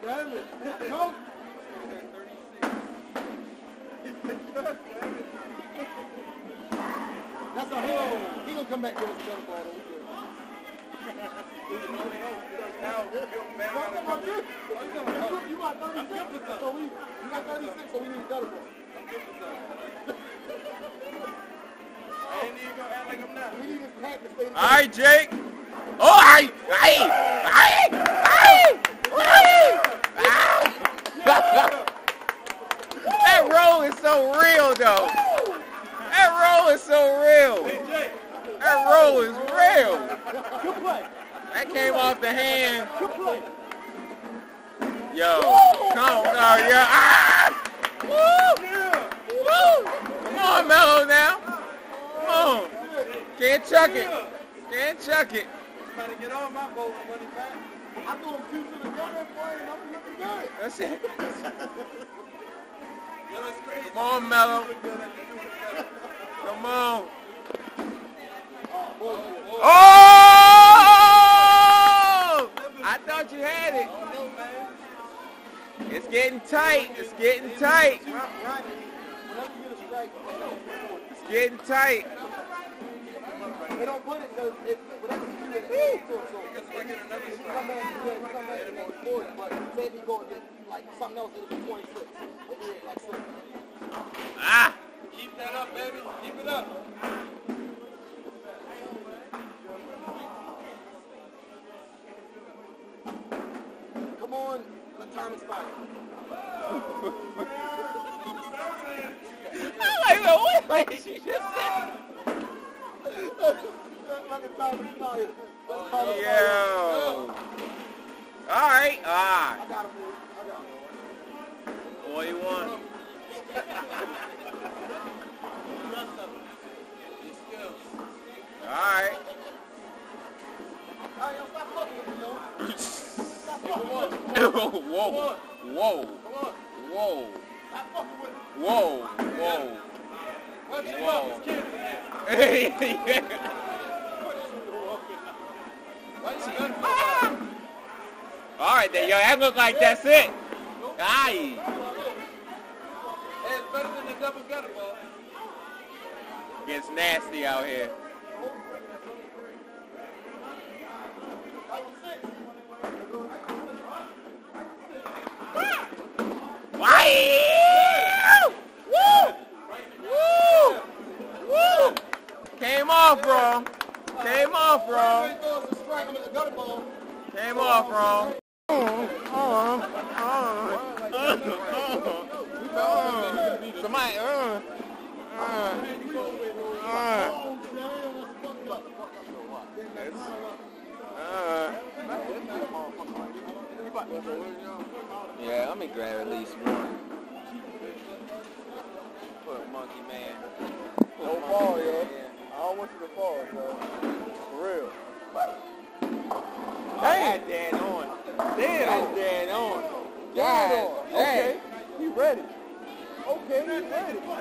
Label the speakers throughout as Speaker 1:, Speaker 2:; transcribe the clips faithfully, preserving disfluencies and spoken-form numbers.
Speaker 1: damn it. Go. That's a hell. He gonna come back with us another ball. You got thirty-six, so we, you got thirty-six, so we need a gutter ball. I ain't even gonna act like I'm not. We need this pack to stay.
Speaker 2: All right, Jake. Oh, hey, hey, hey, hey, hey. That roll is so real, though. That roll is so real. That roll is real.
Speaker 1: Good play.
Speaker 2: That came off the hand.
Speaker 1: Good play.
Speaker 2: Yo, come on, yeah. Ah! Woo! Woo! Come on, Melo now. Come on. Can't chuck it. Can't chuck it.
Speaker 1: Trying to get on my boat money back. I threw him two to the gutter play and I'm looking good.
Speaker 2: That's it. Come on, Melo. Come on. Oh! I thought you had it. It's getting tight. It's getting tight. It's getting tight.
Speaker 1: They don't put it because it's whatever you do, it's to it. So it's like another strike. Come back and come back and forty, but say if you go against like something else, it'll be twenty-six. Like six.
Speaker 2: Ah!
Speaker 1: Keep that up, baby. Keep it up. Come on, the time expires.
Speaker 2: I like the way she just said. Yo. All right. Ah.
Speaker 1: I got him, I got him.
Speaker 2: What do you want? All right. Whoa. Whoa. Whoa. Whoa. Whoa. Whoa. Whoa. Hey. All right, then, yo, that look like that's it. Aye.
Speaker 1: It's better than the double gutter ball.
Speaker 2: Gets nasty out here. Wow! Woo! Woo! Woo! Came off wrong. Came off wrong. Came off wrong. Uh, uh, uh, uh, somebody, uh, uh, uh, uh. Yeah, let me grab at least one. Put a monkey man. Put
Speaker 1: No
Speaker 2: a
Speaker 1: ball,
Speaker 2: monkey
Speaker 1: yo.
Speaker 2: man.
Speaker 1: I don't want you to fall, yo. For real.
Speaker 2: That dead on.
Speaker 1: Damn.
Speaker 2: That's dead on.
Speaker 1: God,
Speaker 2: God,
Speaker 1: okay.
Speaker 2: dang.
Speaker 1: He ready. Okay, he ready.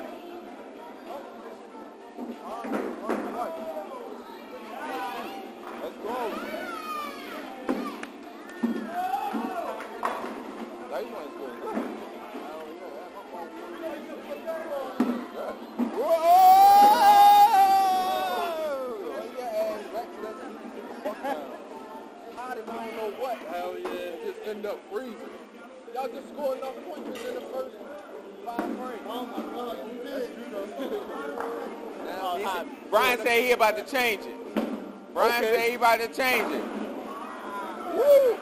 Speaker 1: Let's go. That one's good. Whoa! Hot as I don't know what. Hell yeah. Just end up freezing. Y'all just scored enough points in the first five frames. Oh my God, you did.
Speaker 2: Now, he said, Brian said he about to change it. Brian
Speaker 1: Okay.
Speaker 2: said he about to change it. Woo!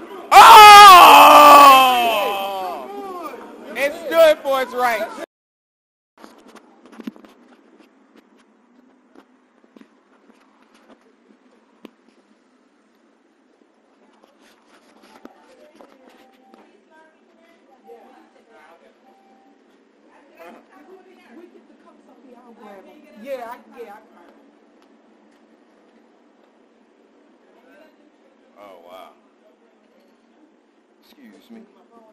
Speaker 2: Oh! It stood for its rights.
Speaker 1: Yeah, I, yeah.
Speaker 2: Oh, wow.
Speaker 1: Excuse me.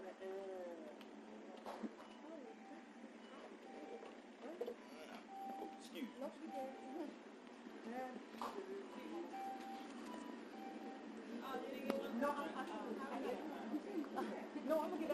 Speaker 2: Excuse me.
Speaker 1: No, I'm, no, I'm gonna get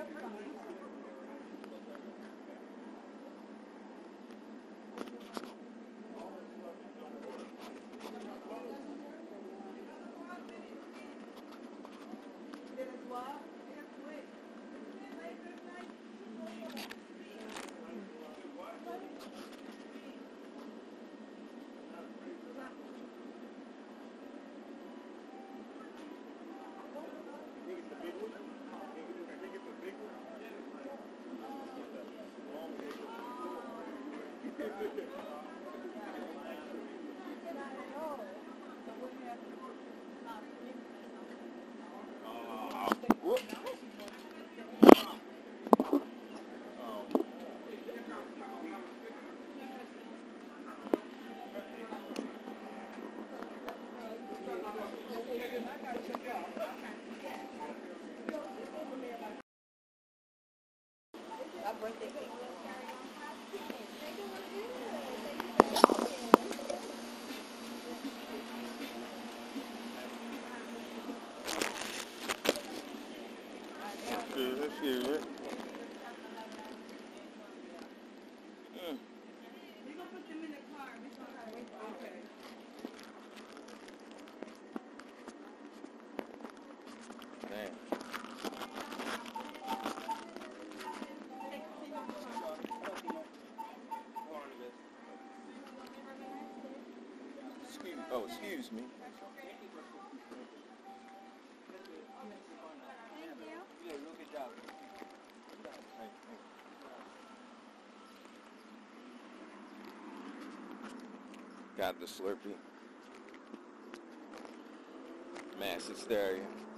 Speaker 2: Excuse me. Mm.
Speaker 3: We're gonna put them in the car. We're gonna have it. Okay.
Speaker 2: Damn. Excuse, oh, excuse me.
Speaker 3: Thank you.
Speaker 1: Yeah, real good job.
Speaker 2: Got the Slurpee. Mass hysteria.